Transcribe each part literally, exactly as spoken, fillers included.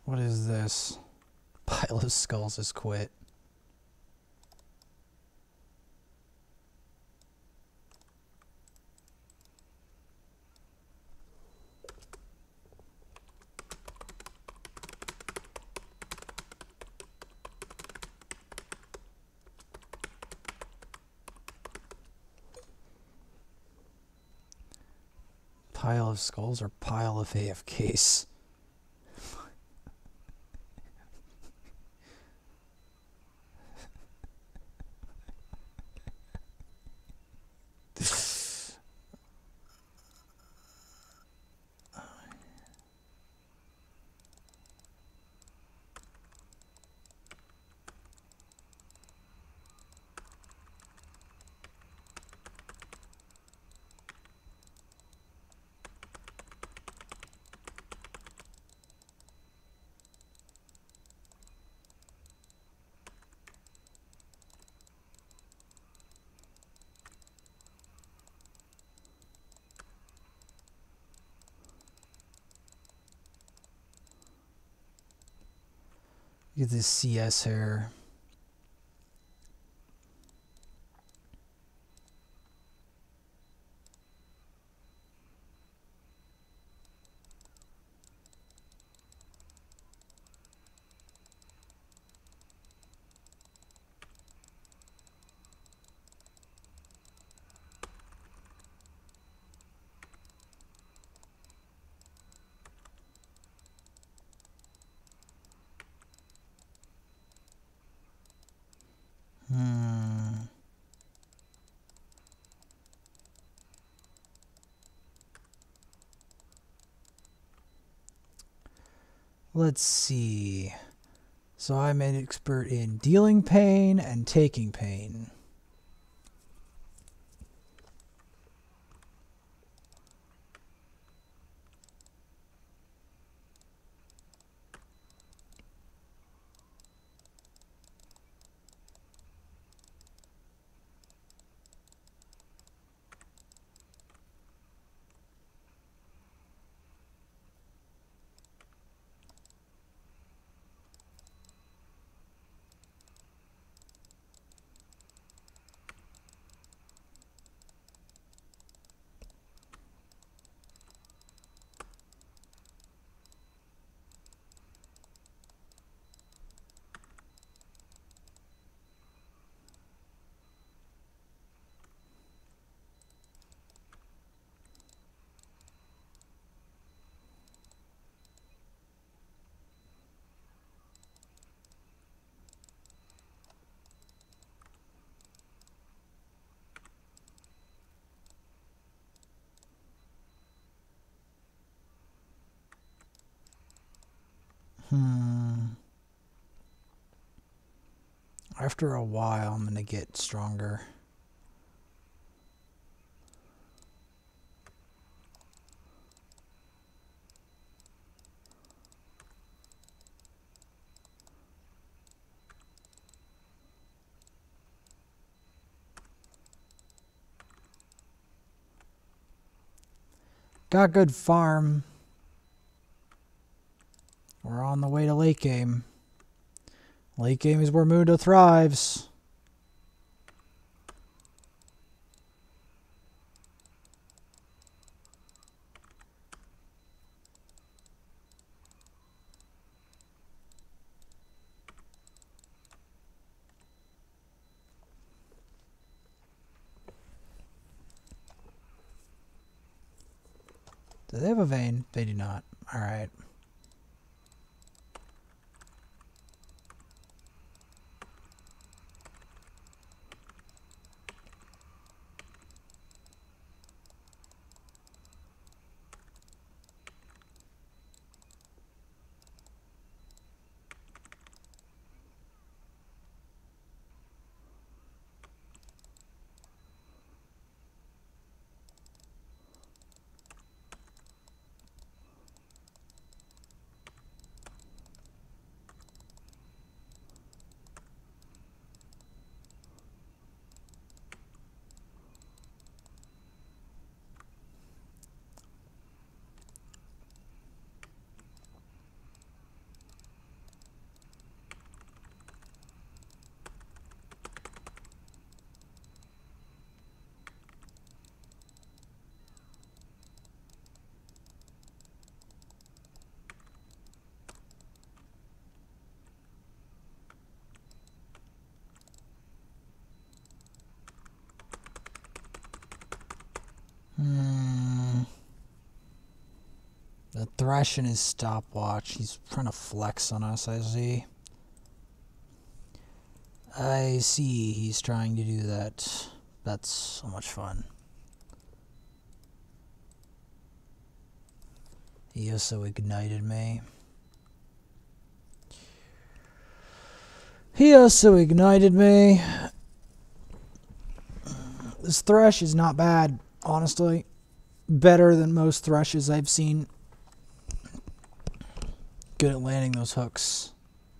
What is this? Pile of skulls has quit. Pile of skulls or pile of A F Ks? Get this C S hair. Hmm. Let's see. So I'm an expert in dealing pain and taking pain. Hmm. After a while, I'm gonna get stronger. Got good farm. We're on the way to late game. Late game is where Mundo thrives. Do they have a vein? They do not. Alright. Hmm. The Thresh in his stopwatch. He's trying to flex on us, I see. I see he's trying to do that. That's so much fun. He also ignited me. He also ignited me. This Thresh is not bad, honestly. Better than most Threshes I've seen. Good at landing those hooks.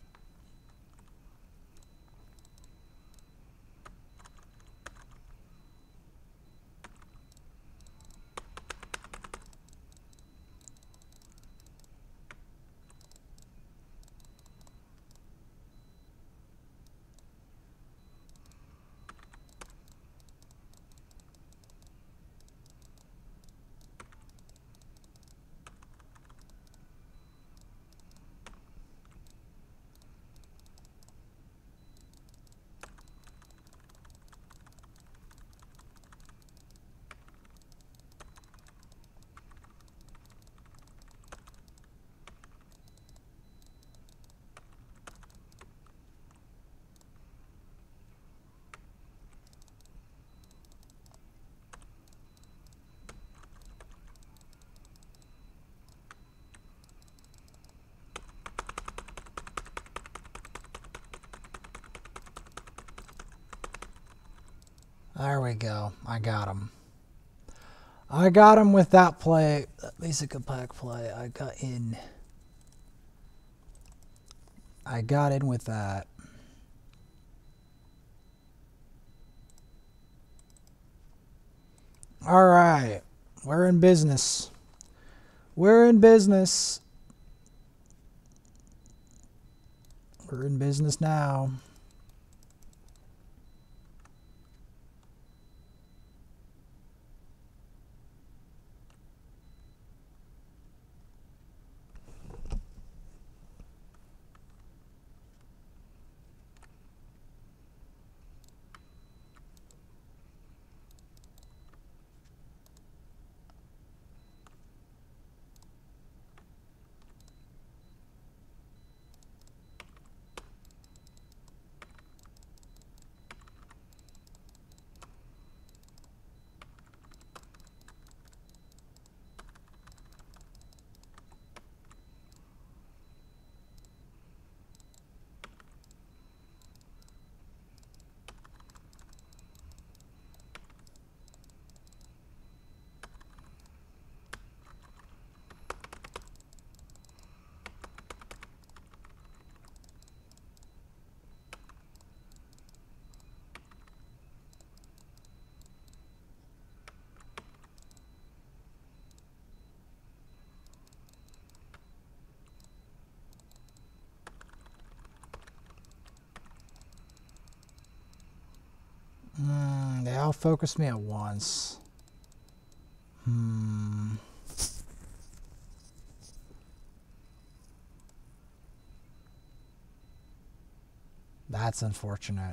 There we go. I got him. I got him with that play. That basic attack play. I got in. I got in with that. All right. We're in business. We're in business. We're in business now. Mm, they all focused me at once. Hmm. That's unfortunate.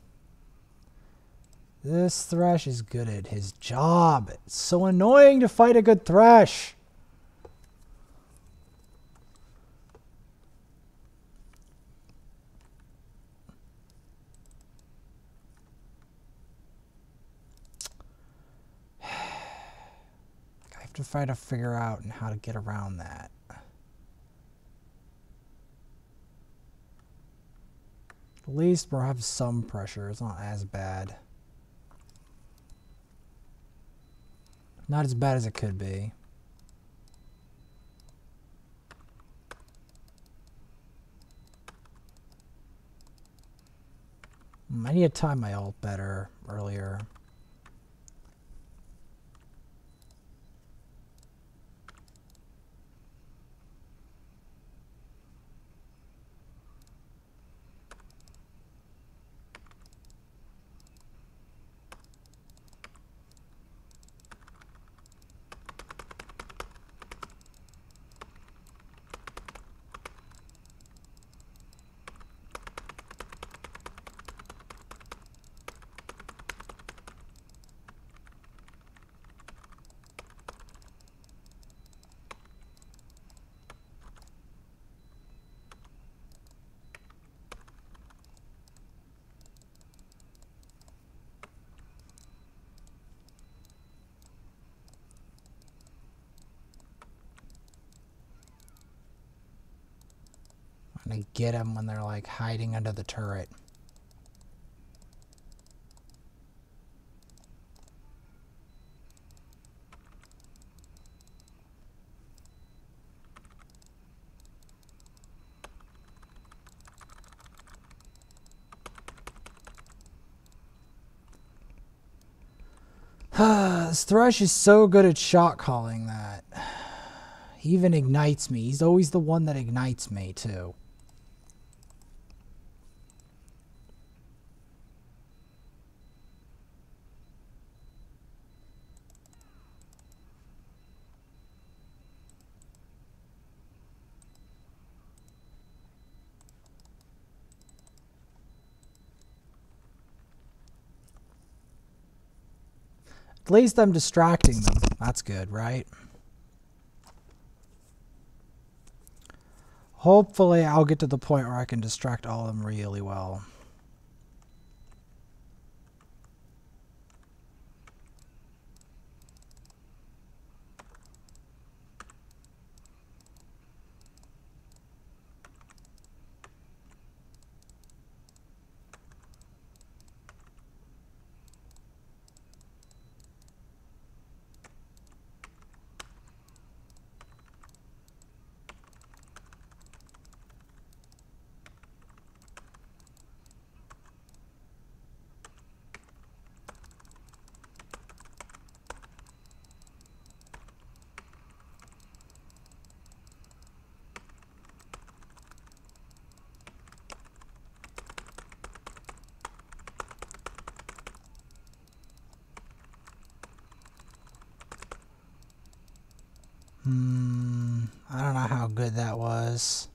This Thresh is good at his job. It's so annoying to fight a good Thresh. I have to try to figure out how to get around that. At least we'll have some pressure. It's not as bad. Not as bad as it could be. I need to time my ult better earlier. to get them when they're like hiding under the turret. This Thresh is so good at shot calling that. He even ignites me. He's always the one that ignites me, too. At least I'm distracting them. That's good, right? Hopefully I'll get to the point where I can distract all of them really well. Hmm, I don't know how good that was.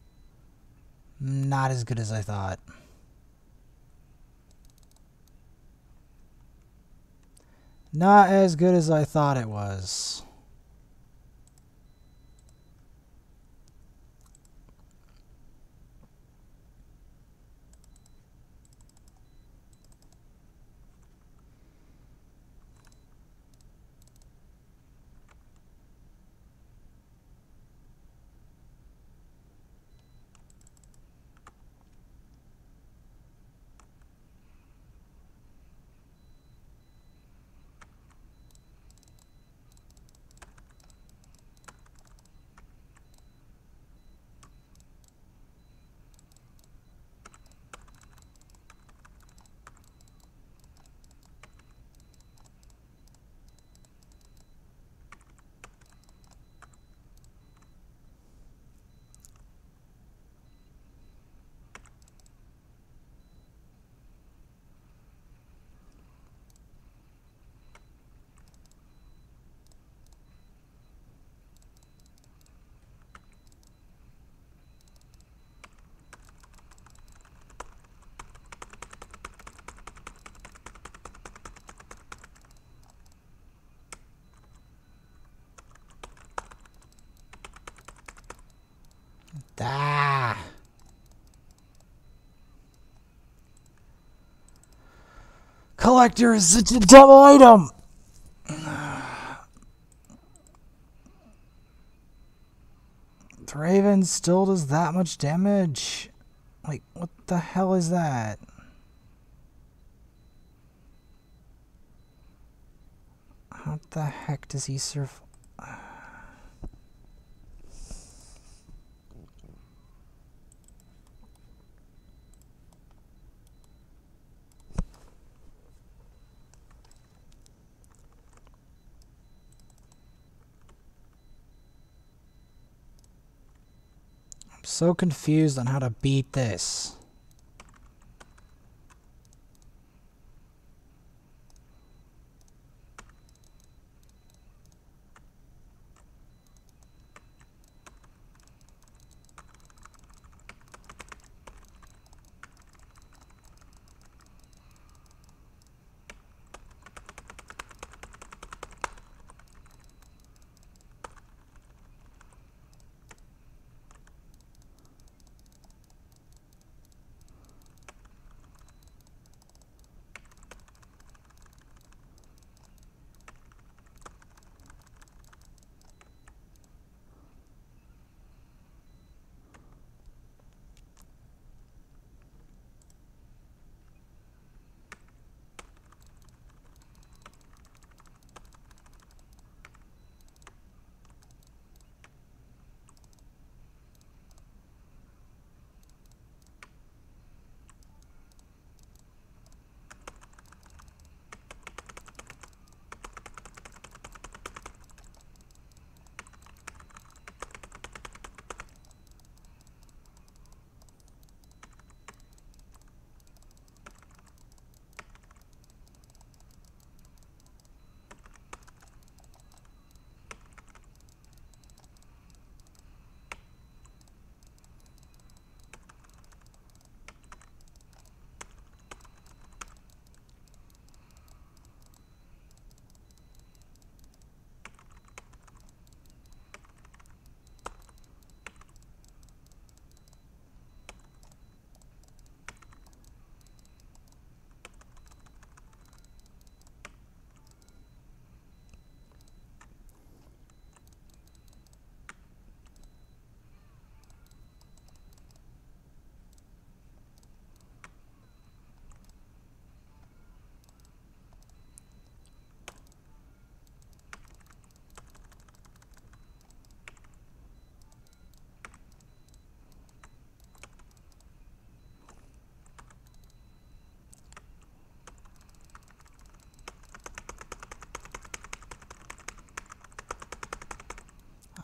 Not as good as I thought. Not as good as I thought it was. Ah. Collector is such a dumb item. Draven still does that much damage. Like, what the hell is that? How the heck does he survive? I'm so confused on how to beat this.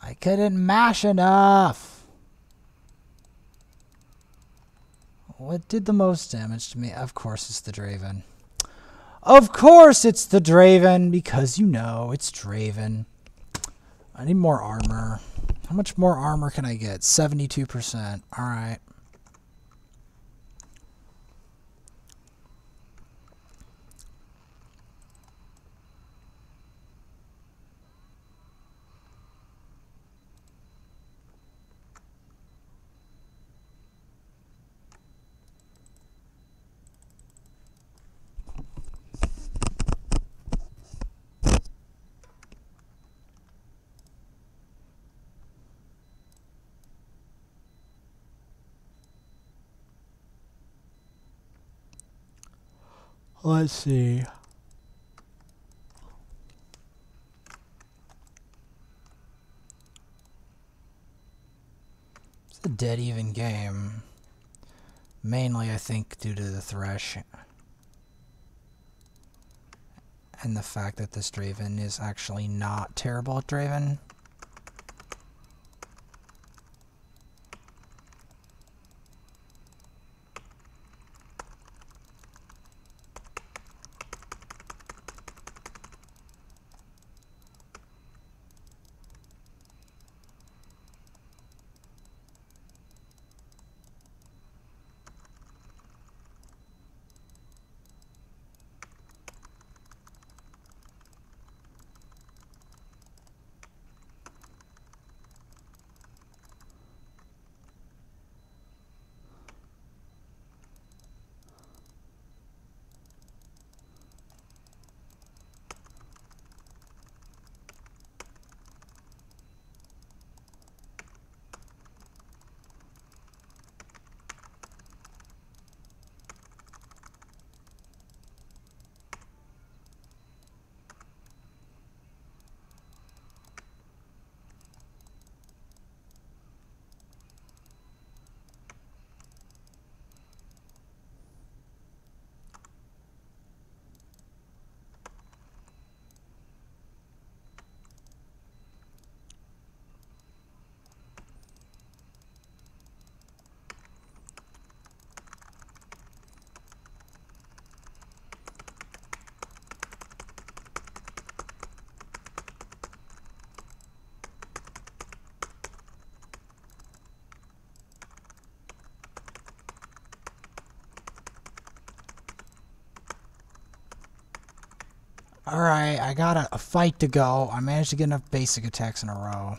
I couldn't mash enough. What did the most damage to me? Of course it's the Draven. Of course it's the Draven, because you know it's Draven. I need more armor. How much more armor can I get? seventy-two percent. Alright. Let's see. It's a dead even game. Mainly, I think, due to the Thresh. And the fact that this Draven is actually not terrible at Draven. Alright, I got a, a fight to go. I managed to get enough basic attacks in a row.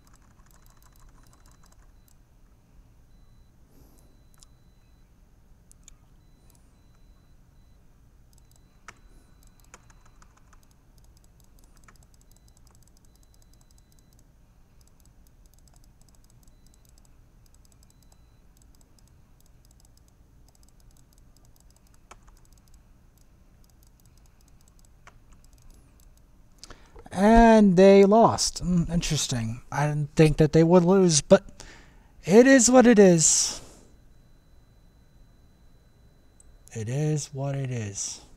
And they lost. Mm, interesting. I didn't think that they would lose, but it is what it is. It is what it is.